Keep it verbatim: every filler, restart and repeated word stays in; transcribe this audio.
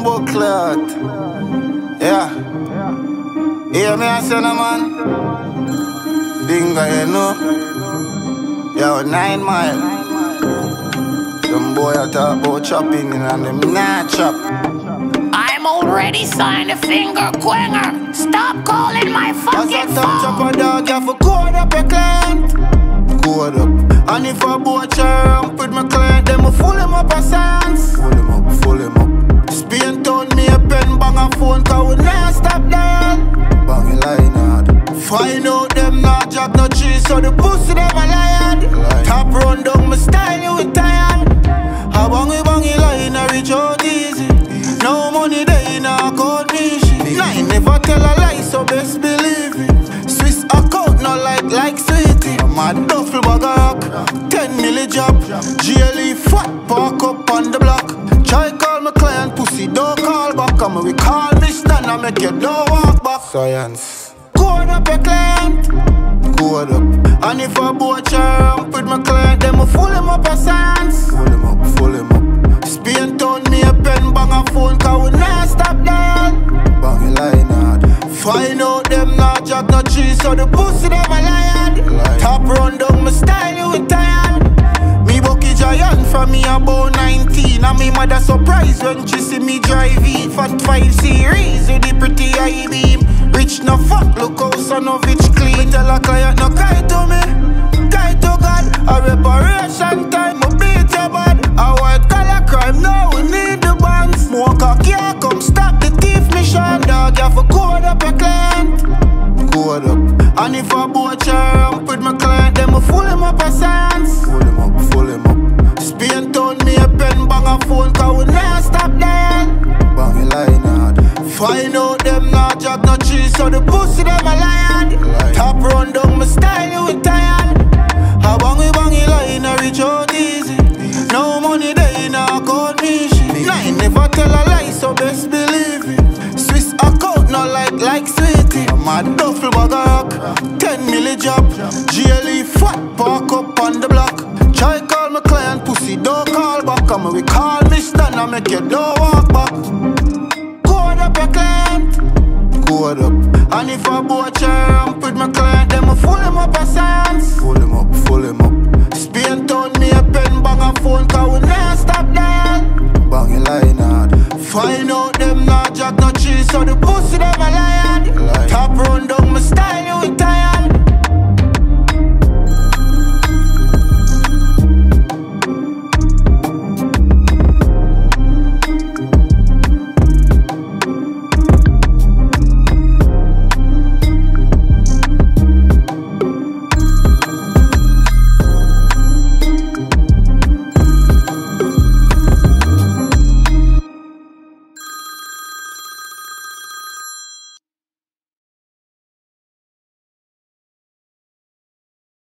Bumbo clot. Yeah. Hear me, I say no man. Finga, you know. Yo, nine mile. Them boy I talk about chopping and them not chop. I'm already signed a Finga, Quenga. Stop calling my fucking As I phone. chop a dog, you have to code up a client. Code up. And if I bought your ramp with my client, then I full him up a sense. Full him up, full him up. Spain told me a pen, bang a phone, cause we never stop that. Bang a line hard. Find out them not jack no cheese, so the pussy them a lion. Top run down my style, you with tired. A bangy bangy line, I reach out easy. No money they in a code me shit. Nine never tell a lie, so best believe it. Swiss account no like like sweetie. My duffel bag a rock, ten milli job. G L E fat park up on the block. Try call my client pussy, don't call back. And we call me stand and make you don't walk back. Science. Code up a client. Code up. And if I bought your ramp with my client, then I full him up a science. Full him up, full him up. Spain told me a pen, bang a phone, cause we never stop that. Bang a line hard. Find out them not jack no cheese, so the pussy them a lion. Top run down my style, you with tired. Me bucky giant from me about nineteen. And me mother surprised when she see me driving Fat five series with the pretty high beam. Rich no fuck, look how son of it clean. Me tell a client no kite to me, kite to God. A reparation time, I beat your bad. A white collar crime, now we need the bonds. Smoke a car, come stop the thief mission. Dog, you have to code up a client. Code up. And if I bought your ramp with my client, then I full him up a sense. Full him up, full him up. Spain told me a pen, bang a phone, cause we never stop that. Bang a line hard. Find out them not jack no cheese, so the pussy them a lion. Top run down my style, you with tired. A bangy bangy line, I reach out easy. No money they in a code me shit. Nine never tell a lie, so best believe it. Swiss account no like like sweetie. My duffel bag a rock, ten milli job. G L E fat park up on the block. Try call my client pussy, don't call back. And we call me stand and make you don't walk back. Code up a client. Code up. And if I bought your ramp with my client, then I full him up a sense. Full him up, full him up. Spain told me a pen, bang a phone, cause we never stop that. Bang a line hard. Find out them not jack no cheese, so the pussy them a lion. Top run down my style, you with tired.